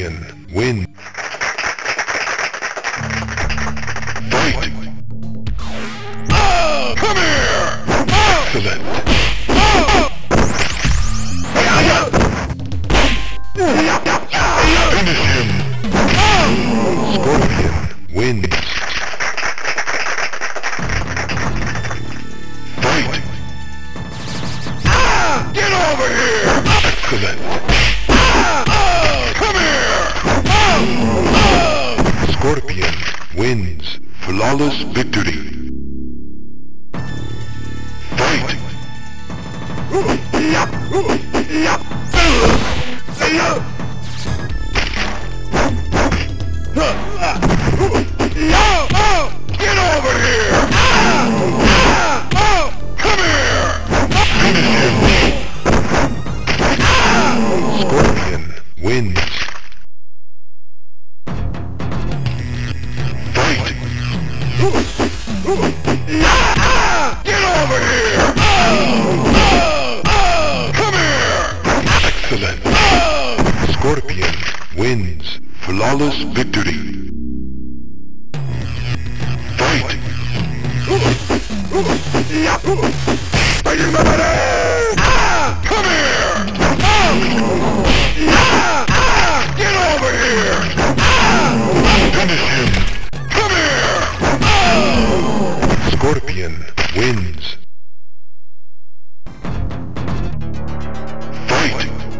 Scorpion, win. Fight! Come here! Excellent! Finish him! Scorpion, wins. Fight! Get over here! Excellent! Come here! Scorpion wins. Flawless victory. Fight! Get over here! Come here! Finish him! Scorpion wins. Fight! Get over here! Come here! Excellent! Scorpion wins. Flawless victory. Fight! Come here! Get over here! Finish him! Come here! Scorpion wins. Fight!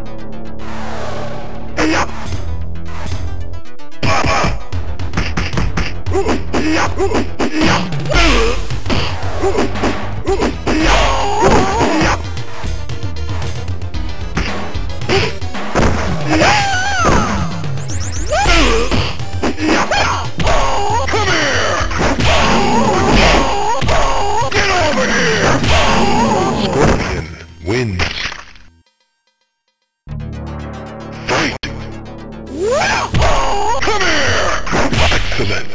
Wins. Fight! Come here! Excellent!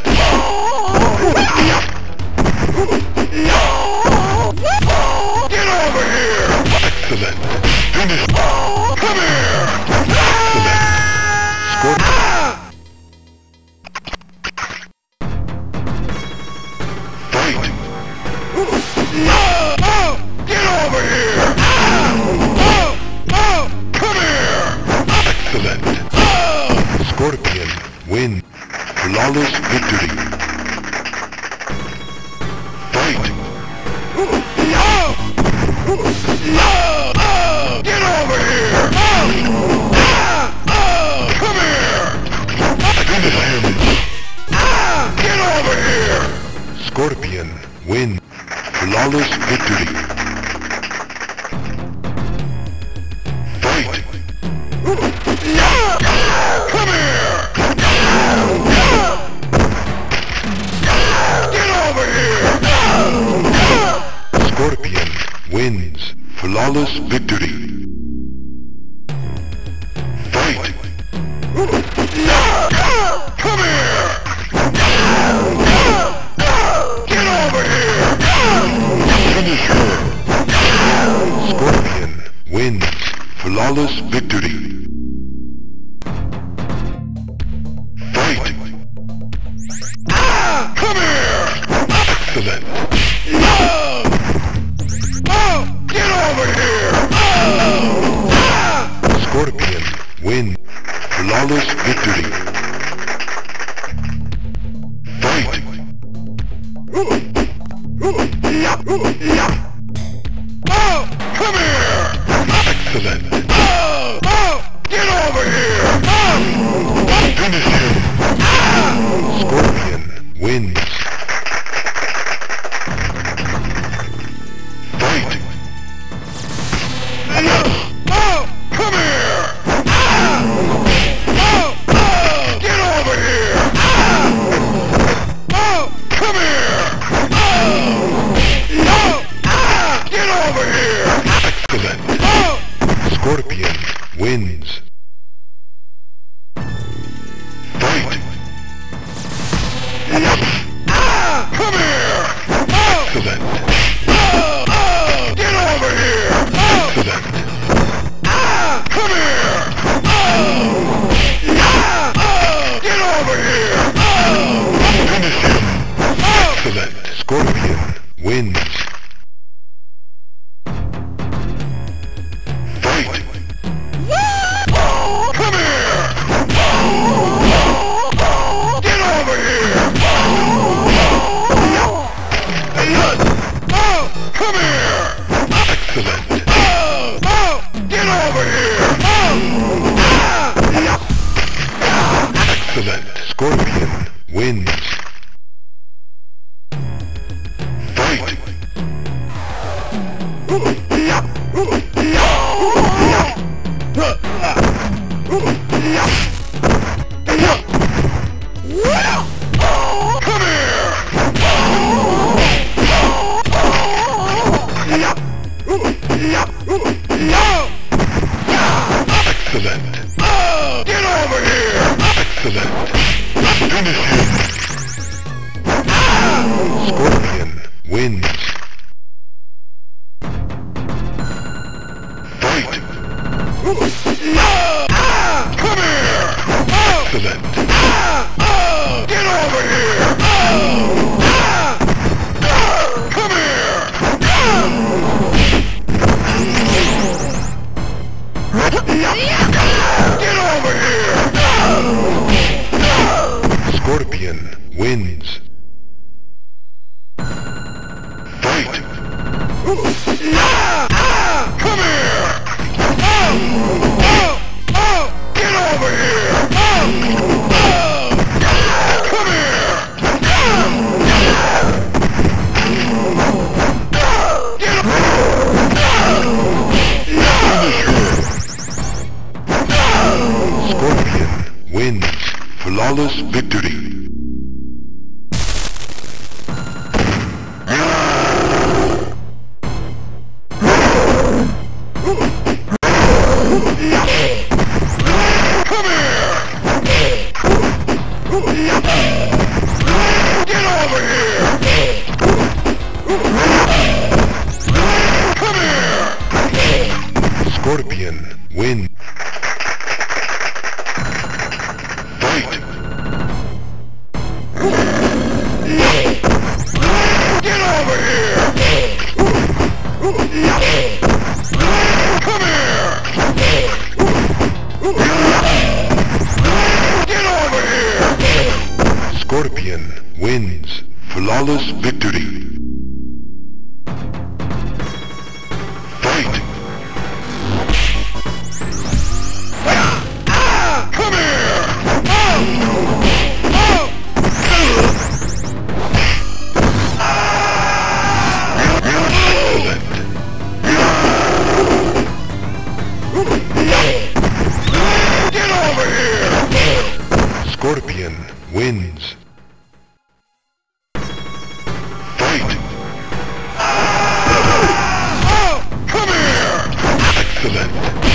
Get over here! Excellent! Finish! Come here! Excellent! Scorpion! Fight! Get over here! Excellent! Scorpion win. Flawless victory. Fight! Get over here! Come here! Finish him! Get over here! Scorpion win. Flawless victory. Fight! Come here! Get over here! Scorpion wins. Flawless victory. Fight! Come here! Get over here! Finish her! Scorpion wins. Flawless victory. Fight! Come here! Excellent! Get over here! Scorpion win. Flawless victory. Fight! Come here! Excellent! Get over here! Finish him! Scorpion wins. Fight! Come here! Get over here! Come here! wins. Fight! Come here! Get over here! Come here! Excellent! Get over here! Excellent! Scorpion wins. Fight! Come here! Excellent! Get over here! Excellent! Finish him! Scorpion wins. Fight! Come here! Excellent! Get over here! Come here! Get over here! Scorpion wins. Fight! Come here! Get over here! Come here! Scorpion wins. Flawless victory. Come here! Get over here! Come here! Scorpion wins. Fight! Get over here! Come here! Get over here! Scorpion wins. Flawless victory. Fight! Come here! Get over here! Scorpion wins. Fight! Come here! Excellent!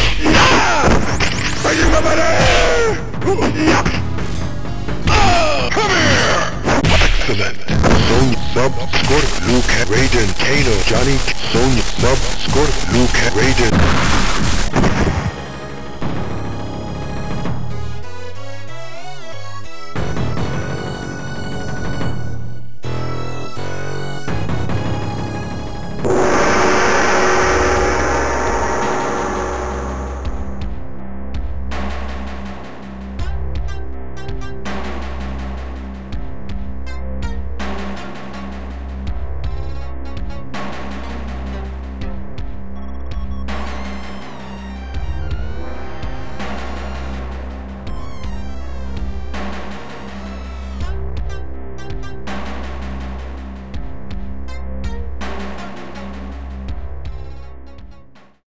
Come here! Excellent! Sonya Sub Scorp Luke Raiden Kano Johnny Sonya Sub Scorp Luke Raiden